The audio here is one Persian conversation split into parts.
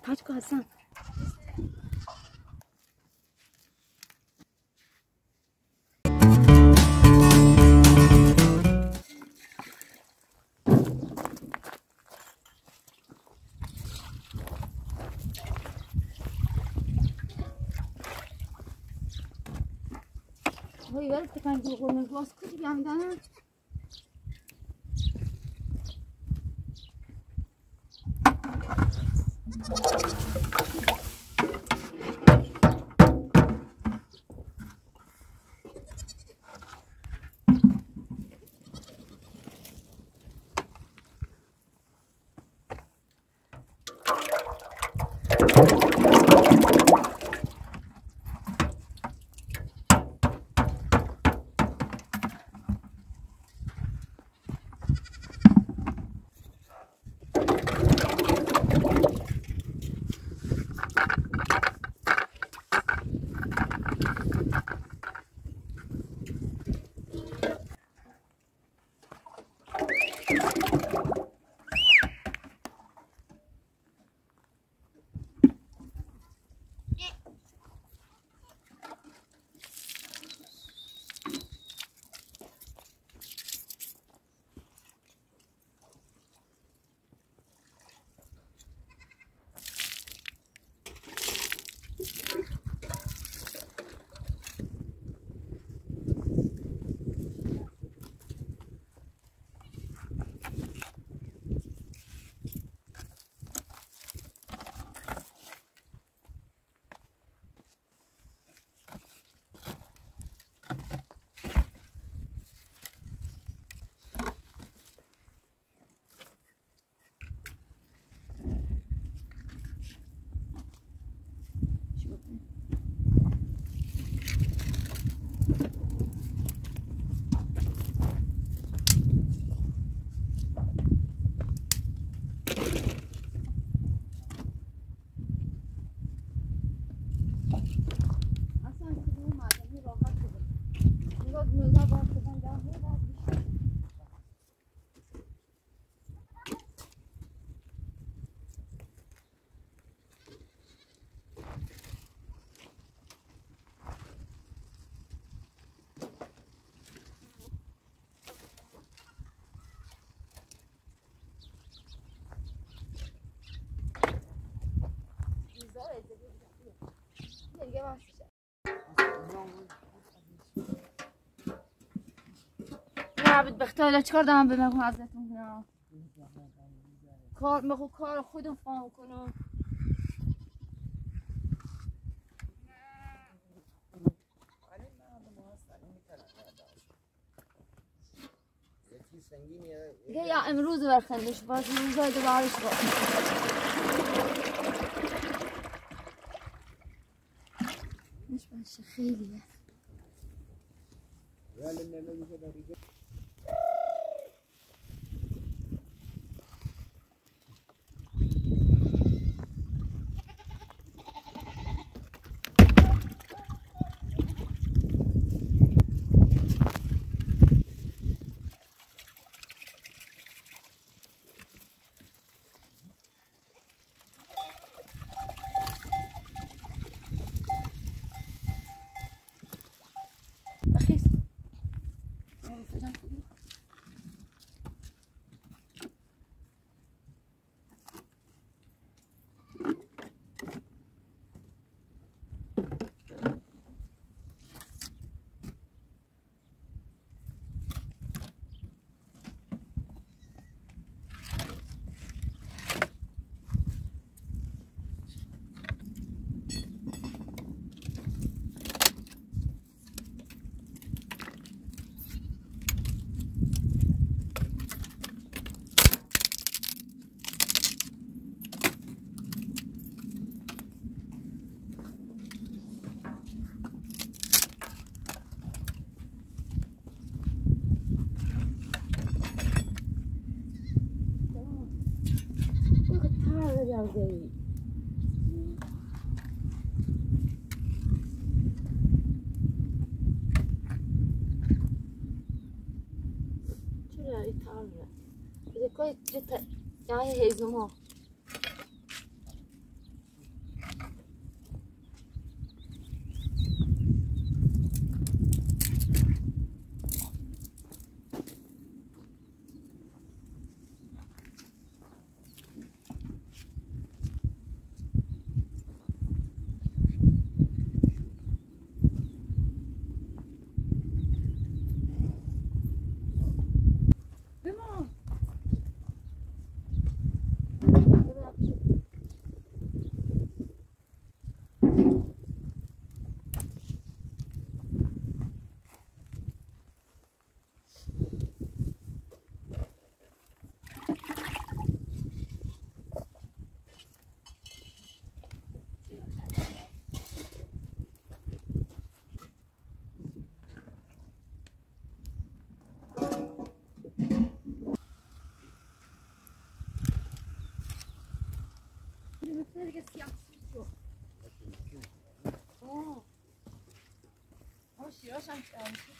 حاجكو حسن هاي ولد كان يقول من الباص كل يوم دانا عبد بختار چیکار دارم بگم حضرتون نه کار میخوام کار خودم فهم کنم یا امروز برخندش باز روزای دوبارش با مش باشه خیلیه زي چرا ایتالیا دیگه کوی جت جای هیزم ها دیگه سیاه شد. شیراش هم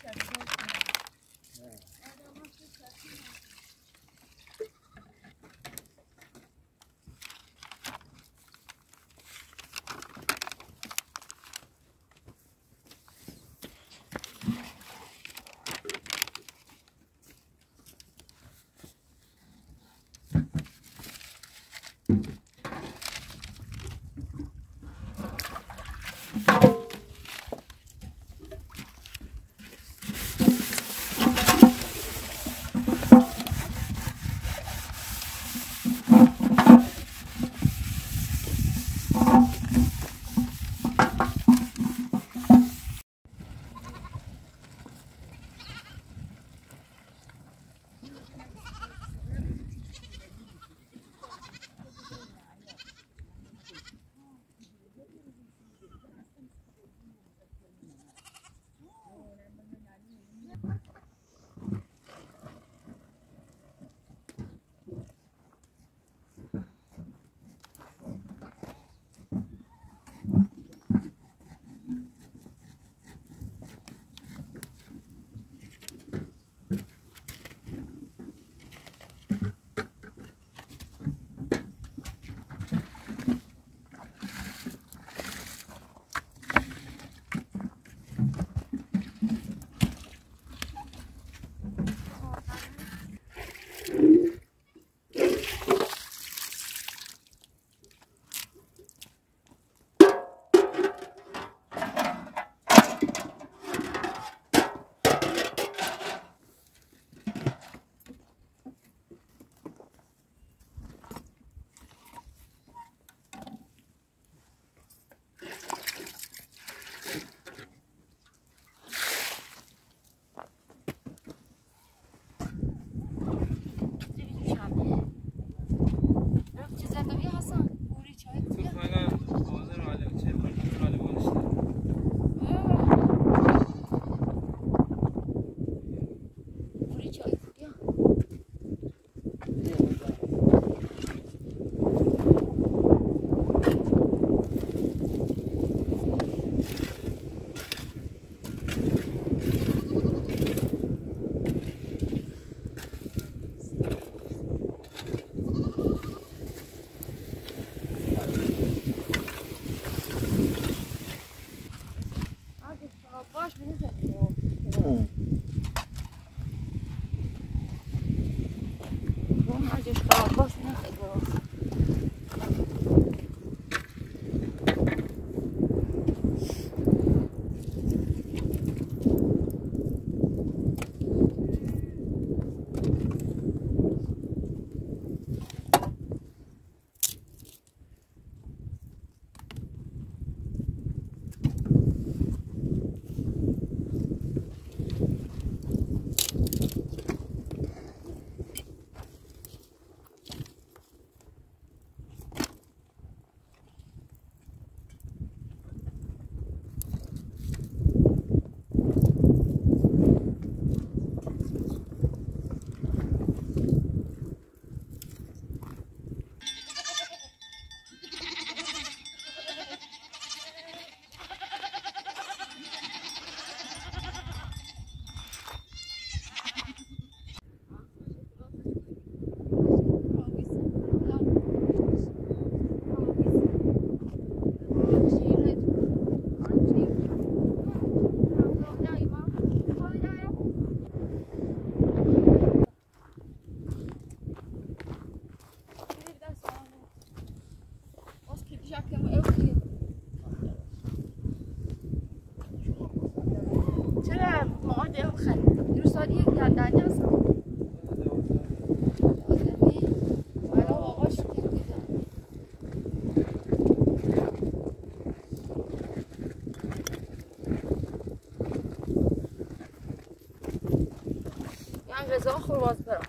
غذا خور باز برم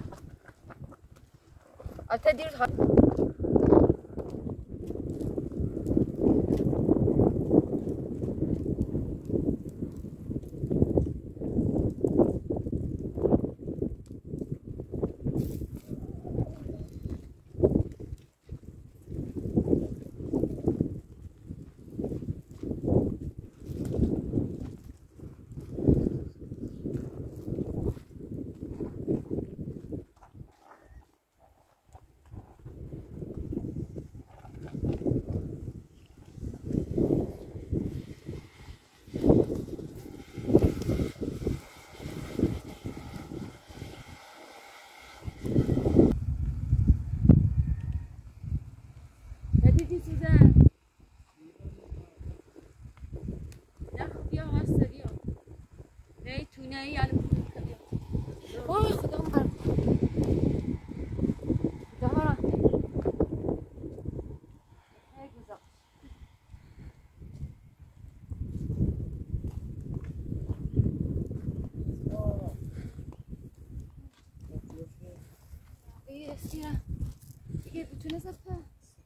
البته دیر يعني وای خدا من دارم استیرا دیگه بتونه زفه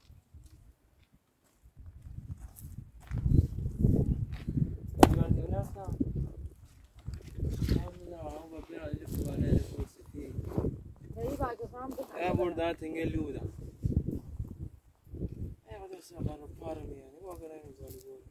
Burada tengeluda. Vado a fare un paro mio, ne vuoi che non so di voi.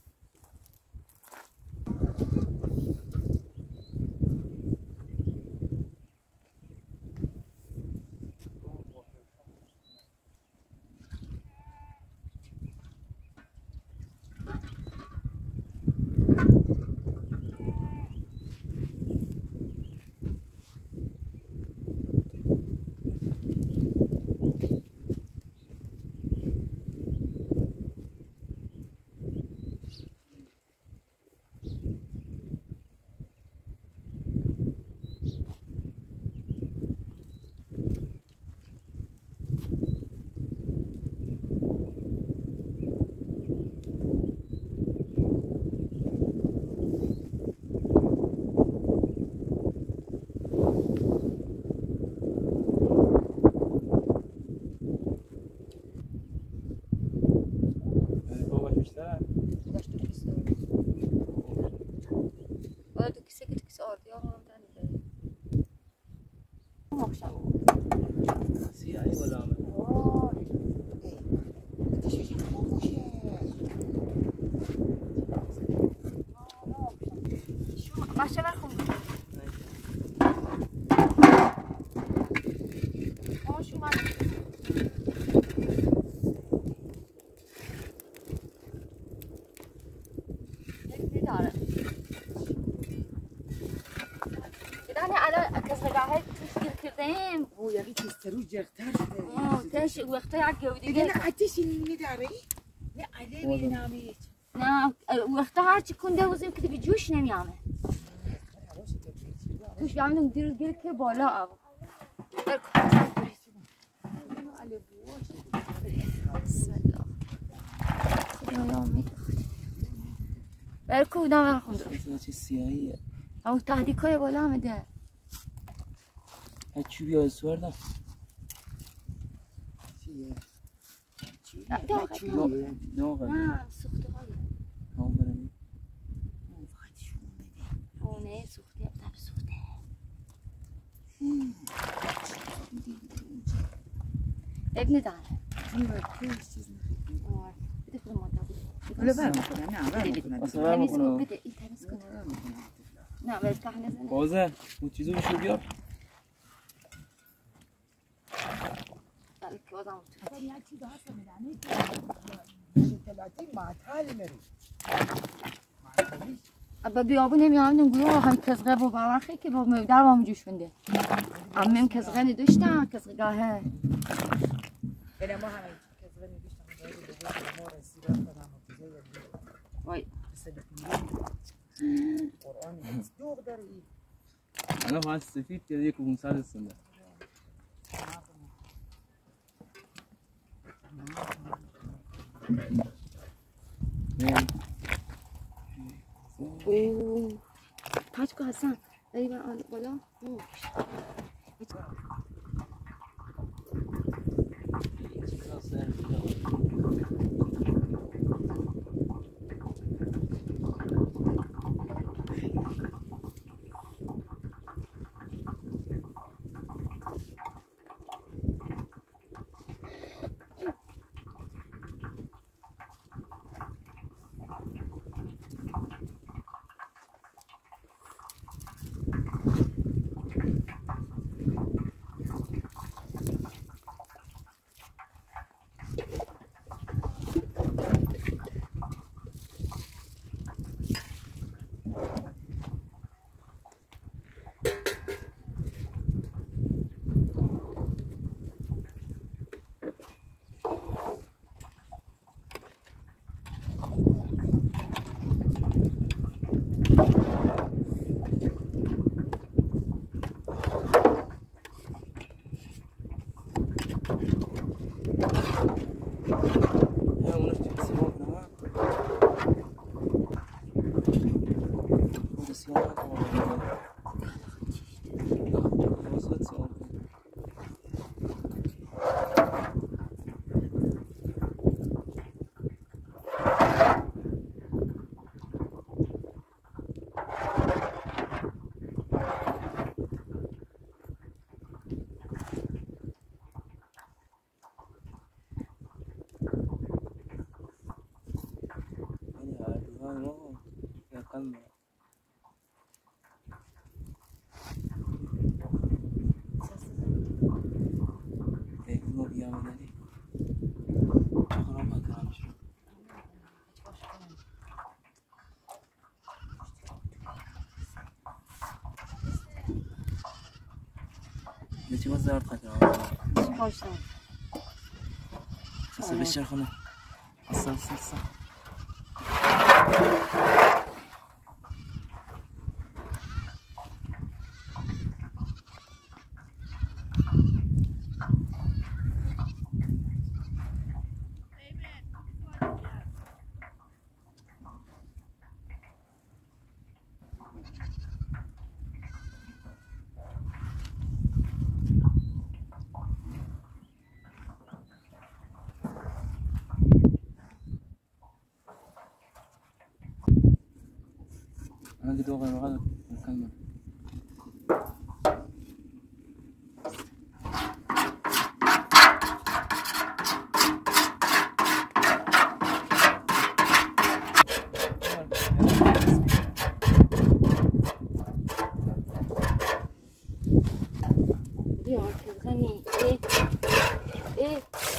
تاش وقتها عجبوا دي انا عديش اللي داري لا علي ناميت نعم وقتها هرچی کنده وزیم که دیگه جوش نمیامه توش بیامونه دیر که بالا آب برکو بودم برخون چه سیاهیه او تحدیکای بالا آمده چی بیا سوردم نه نه سخته هایی نه سخته بطب سخته ابن داره بده خود ولا برمیکنم نه برمیکنم بده این تمیز کنه نه ولی که نزنه بازه اون چیزو بشو بیار که بازم ابا بیابو نمیامدن گروه هم کزغه با باورخی که با در با جوش بنده امم کزغه نداشتن کزغه گاهه بله ما همه کزغه نداشتن وای قرآن دوغ داری انا فاز سفید که یک مسال السنه تاج کو حسن داری بالا يا ونفتح السماء كمان السماء وصلت سماء چی باز زرد خطر باشم سه بشر خونه اصلا أنا قد وغير غلط الكلمة يا غني ايه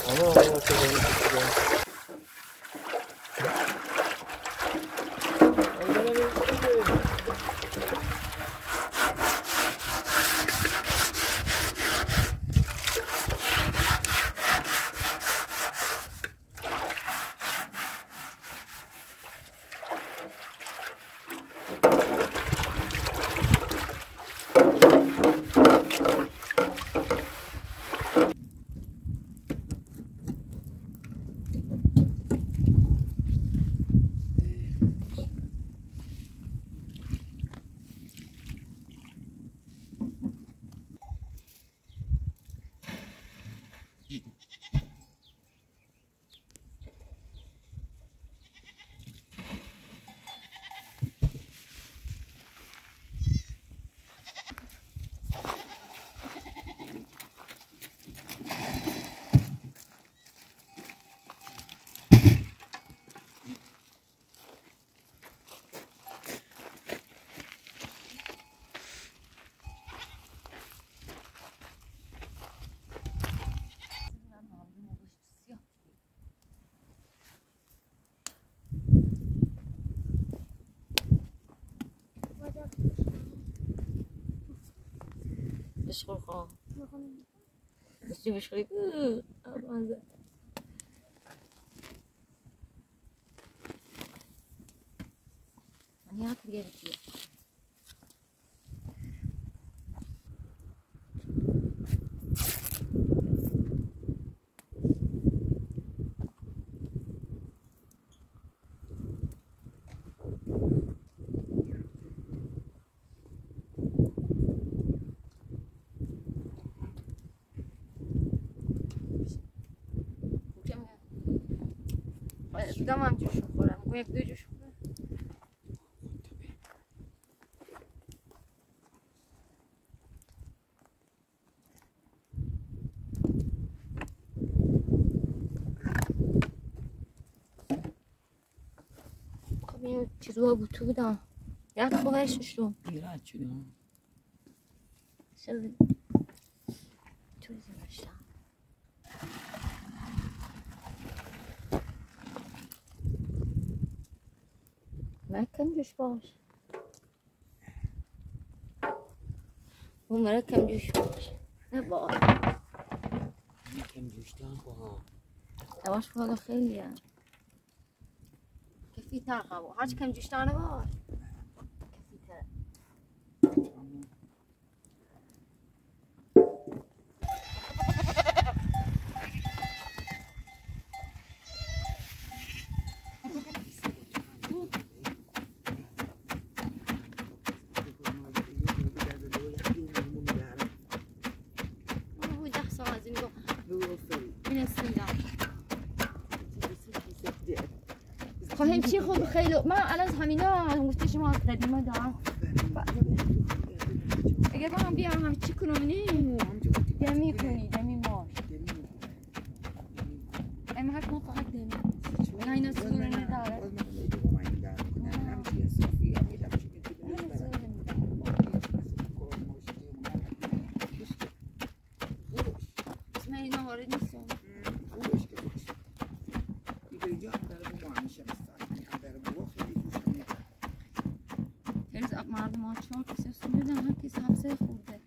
مشغول خان بس مشغول من ياكل يدي دم هم جوش خورم گویا یک دو جوش خورم خب این چیزوها بود تو بودم یک خواهشش رو ایراد شدیم شد توی زمشتم مرکم جوش باش اون مرکم جوش باش نه باش کم جوشتن با یواش بالا خیلی هم کفی تر خواه هرچی کم جوشتانه باش کفی تر خواهیم چی خوب خیلی من الان همینا انگشت شما قدیما دارم اگه با هم بیام هم چی کنم نه دمی کنی دمی ماش اما حق ما فقط دمی نه اینا سوره نداره اسم اینا وارد نیستم مردم ها 4 کسی سویدن هر کسی همسه خورده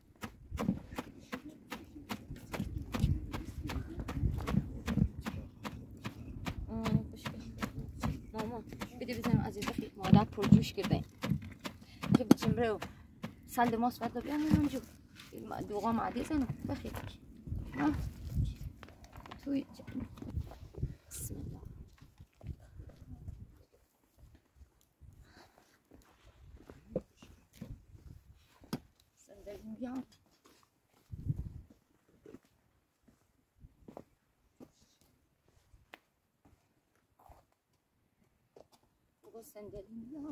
ماما بده بزنم عزیز بخیر مادر پرجوش کرده که بچیم رو سند ماست بده بیام همجور دوغا معدی زنم بخیر توی بسم الله صندلی بیام بگو صندلی بیام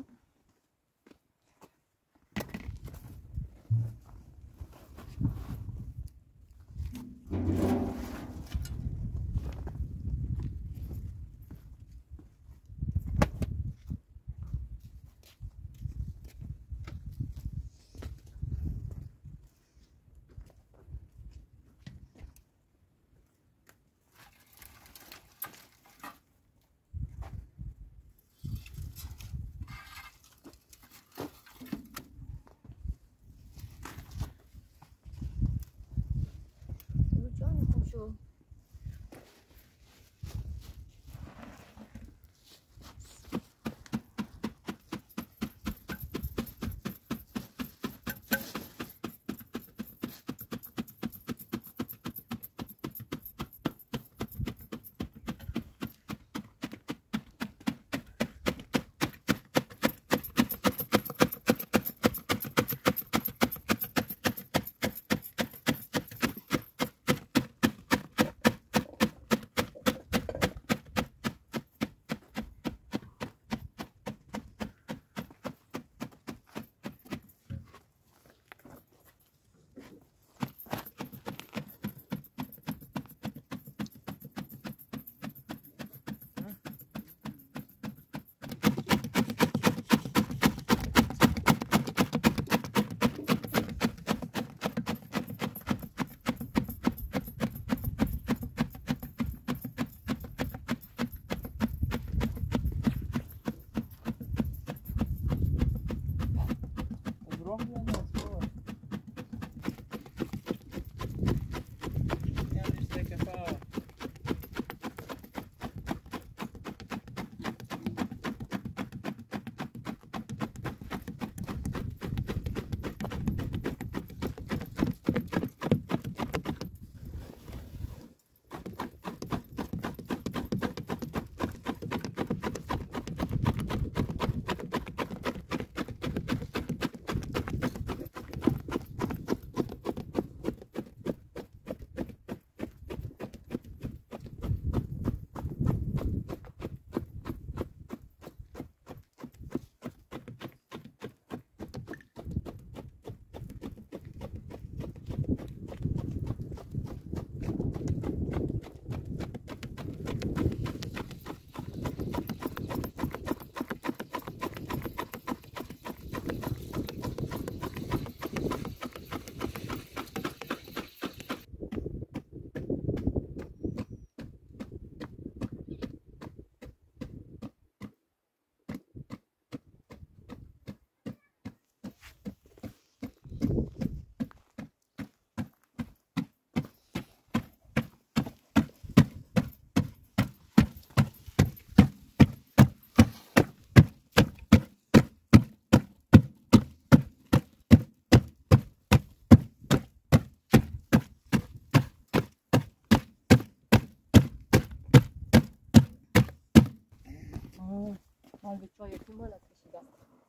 من به چایتون بالا کشیدم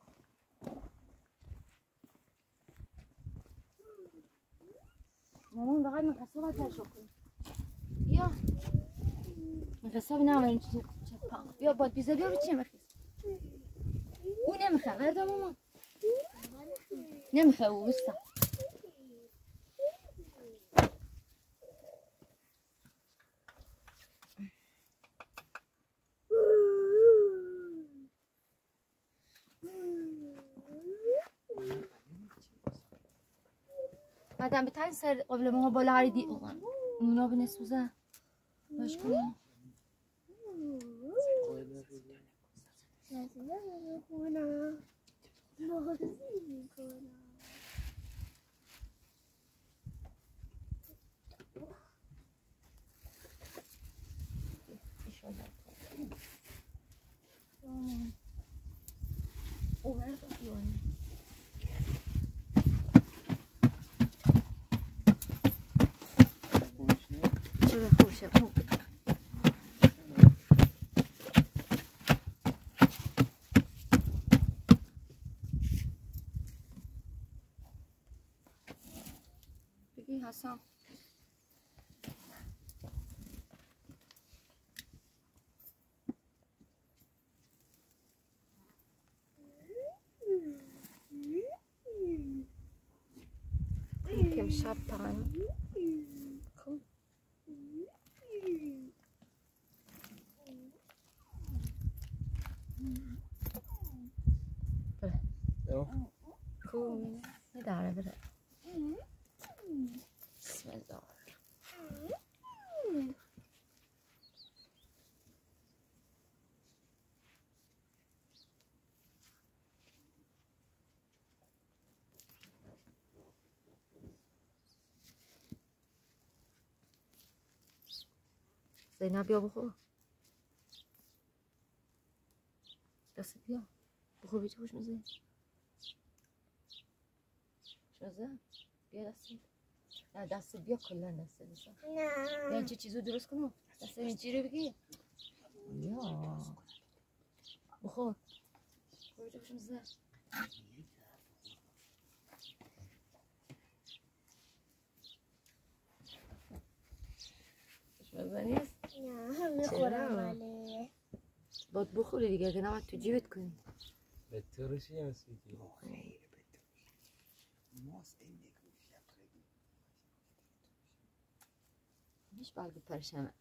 مامان فقط مقصه باید تشو کنی بیا مقصه بینه اولین چه بیا باید بیزه بیا بچه مخیز نمیخوام برده ماما نمیخوام بسته بعدم به تنی سر قبل ما بالا هری دی اونا بنسوزه باش کنم چرا خوشه بگی حسن کم شب تمام خب خوب نداره بره بسم الله زینب بیا بخور دست بیا بخور بیچه خوش مزه شازه بیا دست نه دست بیا کلا دست بسا نه بیا چه چیزو درست کنم دست این چی رو بگی یا بخور بیچه خوش مزه خوش مزه نیست؟ نه هم میخورم ولی باید بخوری دیگه که نمید تو جیبت کنی به ترشی هم سویتی خیلی بده ماست این نگوش خیلی هیچ بلکه پرشمه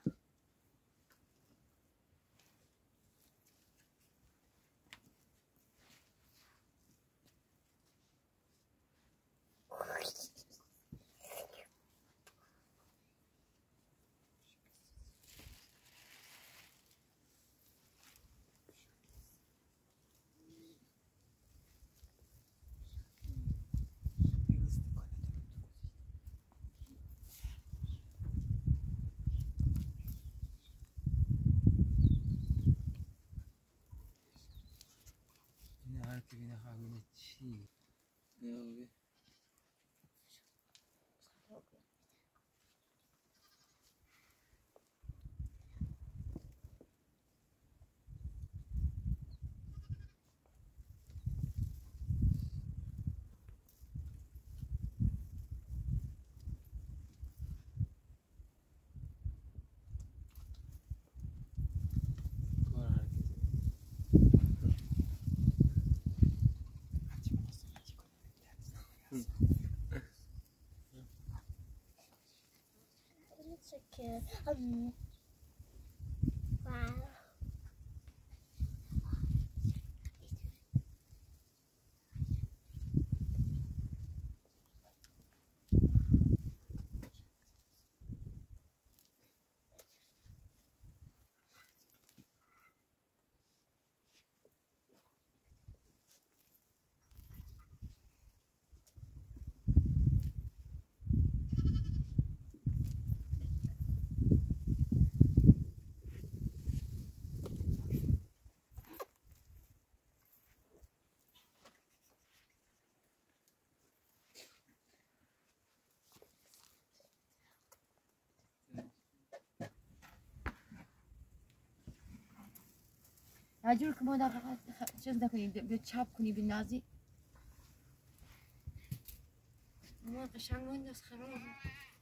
این هر که بینه خواهونه چی نه شکر واو هجور که ما دقیقا چیز نکنی بیا چپ کنی بی نازی ما قشنگ مهندس خراب